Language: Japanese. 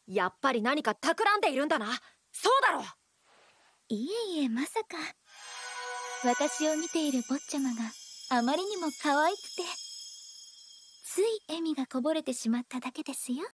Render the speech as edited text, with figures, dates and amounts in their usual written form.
やっぱり何か企んでいるんだな。そうだろ。 いえいえ、まさか。私を見ている坊ちゃまがあまりにも可愛くて、つい笑みがこぼれてしまっただけですよ。